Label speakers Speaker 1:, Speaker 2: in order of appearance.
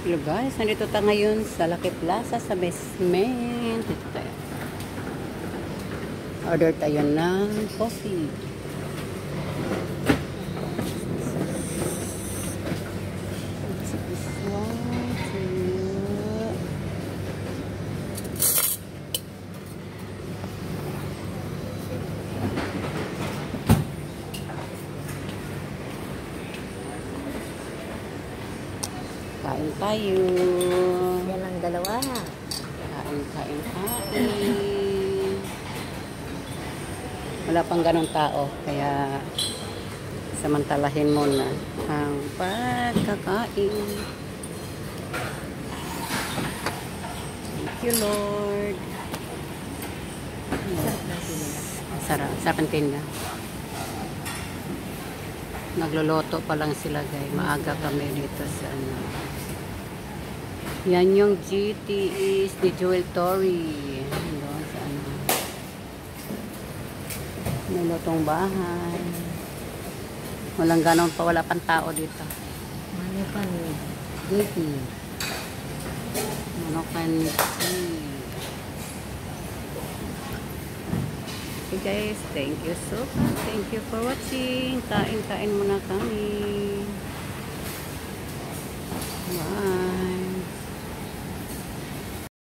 Speaker 1: Hello guys, nandito tayo ngayon sa Lucky Plaza sa basement. Dito tayo. Order tayo ng coffee. Kain tayo.
Speaker 2: Yan ang dalawa.
Speaker 1: Kain. Wala pang ganong tao. Kaya samantalahin muna ang pagkakain. Thank you, Lord. Sarap ang tinda. Nagluluto pa lang sila guys. Maaga kami dito sa ano. Yan yung GTE's the Jewel Tory. Doon sa ano. May lutong bahay. Walang ganon pa. Wala pang tao dito.
Speaker 2: Manukan GT.
Speaker 1: Manukan Okay guys, thank you so much. Thank you for watching. Kain muna kami. Bye.